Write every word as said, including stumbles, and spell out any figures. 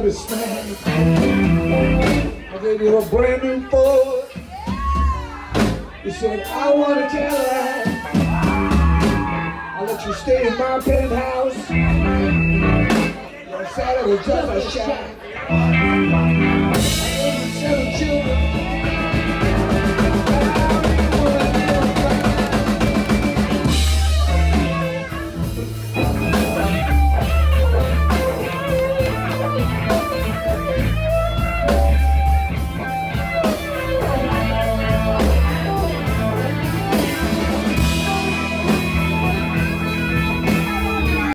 service man. I gave you a brand new Ford. You said, I want a Cadillac. I'll let you stay in my penthouse. You said it was just a shack. I gave you seven children.